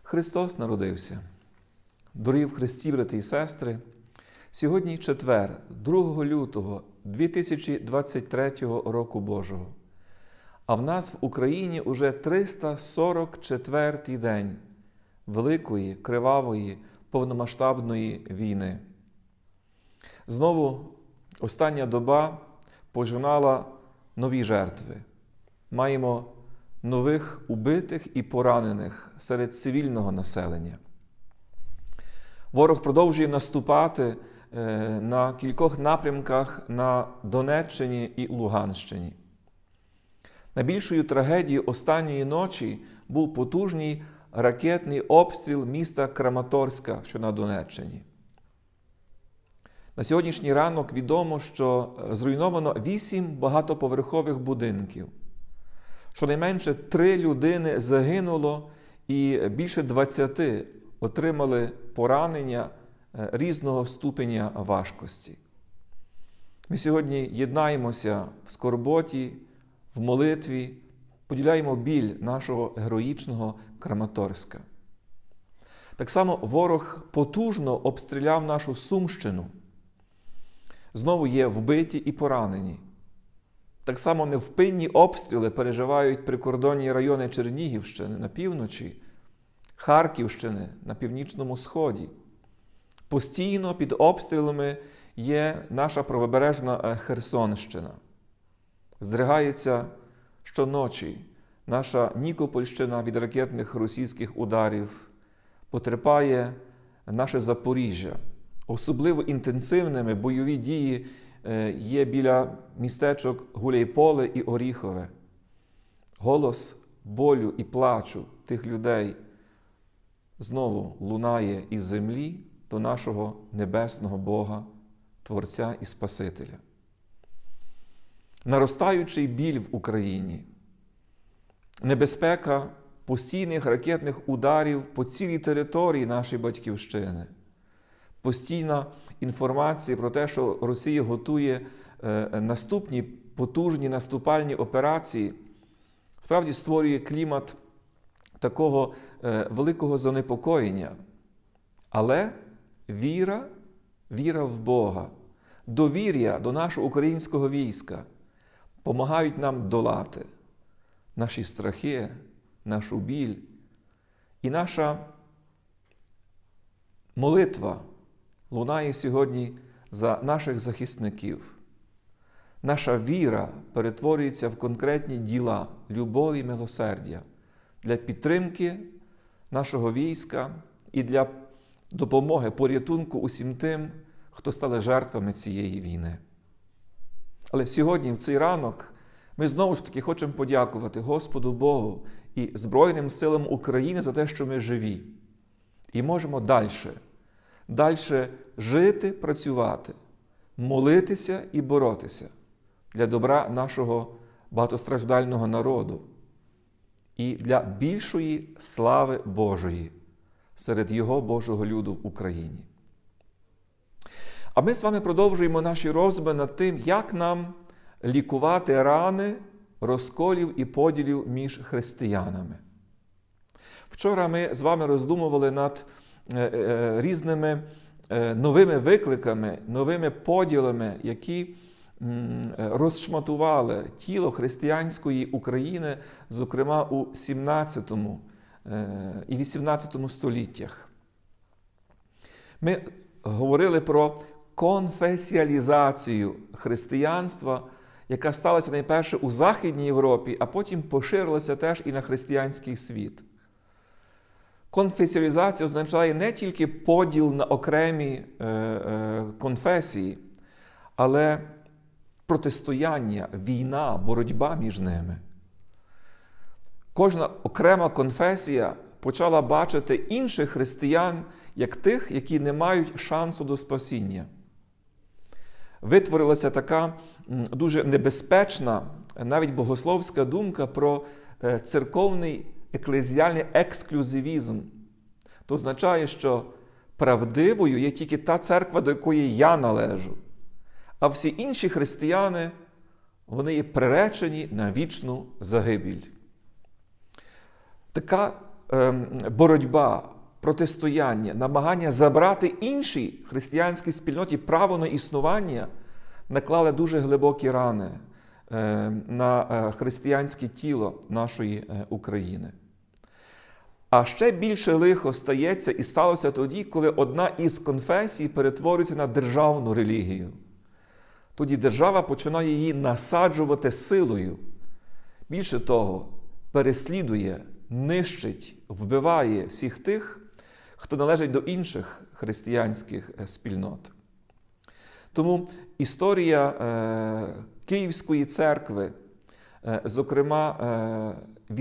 Христос народився. Дорогі в Христі, брати і сестри, сьогодні четвер, 2 лютого 2023 року Божого. А в нас в Україні уже 344-й день великої, кривавої, повномасштабної війни. Знову остання доба пожинала нові жертви. Маємо нових убитих і поранених серед цивільного населення. Ворог продовжує наступати на кількох напрямках на Донеччині і Луганщині. Найбільшою трагедією останньої ночі був потужний ракетний обстріл міста Краматорська, що на Донеччині. На сьогоднішній ранок відомо, що зруйновано 8 багатоповерхових будинків. Щонайменше 3 людини загинуло і більше 20 отримали поранення різного ступеня важкості. Ми сьогодні єднаємося в скорботі, в молитві, поділяємо біль нашого героїчного Краматорська. Так само ворог потужно обстріляв нашу Сумщину. Знову є вбиті і поранені. Так само невпинні обстріли переживають прикордонні райони Чернігівщини на півночі, Харківщини на північному сході. Постійно під обстрілами є наша правобережна Херсонщина. Здригається щоночі наша Нікопольщина від ракетних російських ударів, потерпає наше Запоріжжя. Особливо інтенсивними бойові дії є біля містечок Гуляйполе і Оріхове. Голос болю і плачу тих людей знову лунає із землі до нашого небесного Бога, Творця і Спасителя. Наростаючий біль в Україні, небезпека постійних ракетних ударів по цілій території нашої Батьківщини, постійна інформація про те, що Росія готує наступні потужні наступальні операції, справді створює клімат такого великого занепокоєння. Але віра в Бога, довір'я до нашого українського війська помагають нам долати наші страхи, нашу біль. І наша молитва лунає сьогодні за наших захисників. Наша віра перетворюється в конкретні діла любові і милосердя для підтримки нашого війська і для допомоги, порятунку усім тим, хто стали жертвами цієї війни. Але сьогодні, в цей ранок, ми знову ж таки хочемо подякувати Господу Богу і Збройним силам України за те, що ми живі. І можемо далі жити, працювати, молитися і боротися для добра нашого багатостраждального народу і для більшої слави Божої серед Його Божого люду в Україні. А ми з вами продовжуємо наші роздуми над тим, як нам лікувати рани розколів і поділів між християнами. Вчора ми з вами роздумували над різними новими викликами, новими поділами, які розшматували тіло християнської України, зокрема у 17 і 18 століттях. Ми говорили про конфесіалізацію християнства, яка сталася найперше у Західній Європі, а потім поширилася теж і на християнський світ. Конфесіалізація означає не тільки поділ на окремі конфесії, але протистояння, війна, боротьба між ними. Кожна окрема конфесія почала бачити інших християн як тих, які не мають шансу до спасіння. Витворилася така дуже небезпечна, навіть богословська думка про церковний еклезіальний ексклюзивізм. То означає, що правдивою є тільки та церква, до якої я належу. А всі інші християни, вони є приречені на вічну загибель. Така боротьба, протистояння, намагання забрати іншій християнській спільноті право на існування наклали дуже глибокі рани на християнське тіло нашої України. А ще більше лихо стається і сталося тоді, коли одна із конфесій перетворюється на державну релігію. Тоді держава починає її насаджувати силою. Більше того, переслідує, нищить, вбиває всіх тих, хто належить до інших християнських спільнот. Тому історія Київської церкви, зокрема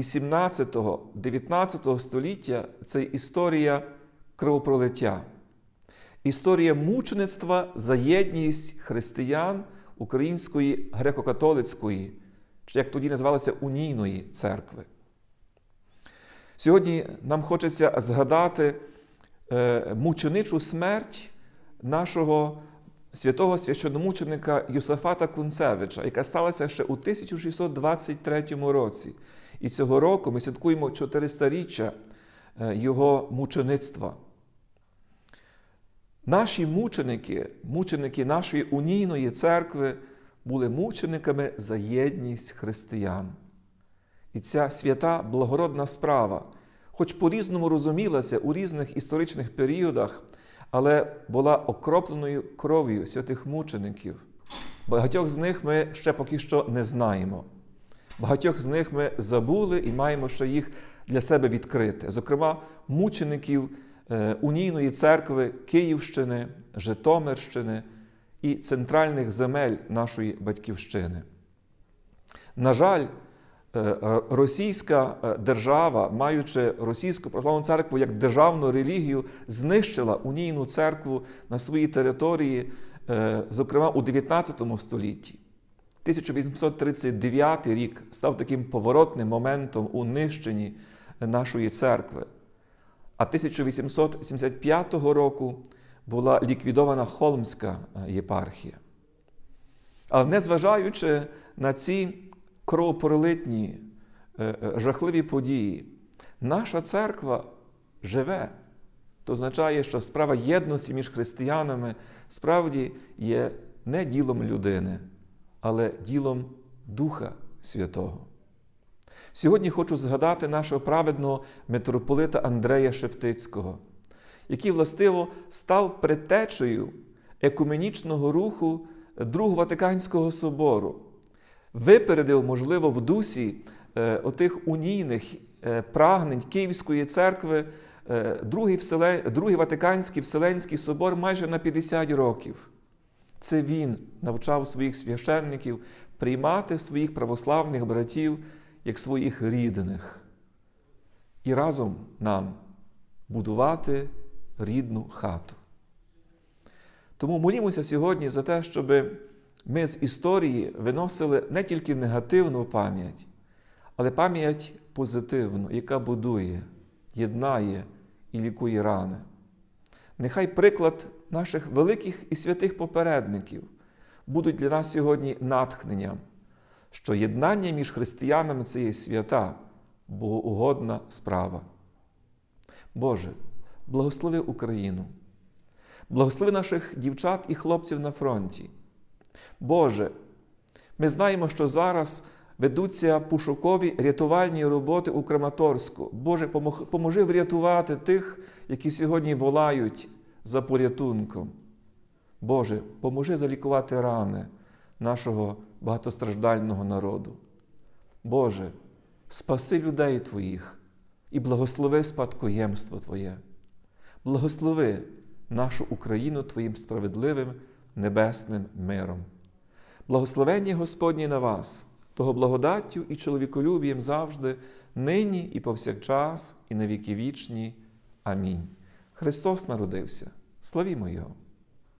18-19 століття, це історія кровопролиття. Історія мучеництва за єдність християн Української греко-католицької, чи як тоді називалося унійної церкви. Сьогодні нам хочеться згадати мученичу смерть нашого святого священномученика Йосафата Кунцевича, яка сталася ще у 1623 році. І цього року ми святкуємо 400-річчя його мучеництва. Наші мученики, мученики нашої унійної церкви, були мучениками за єдність християн. І ця свята благородна справа, хоч по-різному розумілася у різних історичних періодах, але була окропленою кров'ю святих мучеників. Багатьох з них ми ще поки що не знаємо. Багатьох з них ми забули і маємо ще їх для себе відкрити. Зокрема, мучеників унійної церкви Київщини, Житомирщини і центральних земель нашої батьківщини. На жаль, російська держава, маючи Російську православну церкву як державну релігію, знищила унійну церкву на своїй території, зокрема у 19 столітті. 1839 рік став таким поворотним моментом у нищенні нашої церкви. А 1875 року була ліквідована Холмська єпархія. Але незважаючи на ці кровопролитні, жахливі події, наша церква живе. Це означає, що справа єдності між християнами справді є не ділом людини, але ділом Духа Святого. Сьогодні хочу згадати нашого праведного митрополита Андрея Шептицького, який, властиво, став предтечею екуменічного руху Другого Ватиканського собору. Випередив, можливо, в дусі отих унійних прагнень Київської церкви Другий Ватиканський Вселенський собор майже на 50 років. Це він навчав своїх священників приймати своїх православних братів як своїх рідних. І разом нам будувати рідну хату. Тому молімося сьогодні за те, щоб ми з історії виносили не тільки негативну пам'ять, але пам'ять позитивну, яка будує, єднає і лікує рани. Нехай приклад наших великих і святих попередників будуть для нас сьогодні натхненням, що єднання між християнами – це є свята, богоугодна справа. Боже, благослови Україну, благослови наших дівчат і хлопців на фронті. Боже, ми знаємо, що зараз ведуться пошукові рятувальні роботи у Краматорську. Боже, поможи врятувати тих, які сьогодні волають за порятунком. Боже, поможи залікувати рани нашого багатостраждального народу. Боже, спаси людей Твоїх і благослови спадкоємство Твоє. Благослови нашу Україну Твоїм справедливим небесним миром. Благословення Господнє на вас, того благодаттю і чоловіколюбієм завжди, нині і повсякчас, і на віки вічні. Амінь. Христос народився. Славімо Його!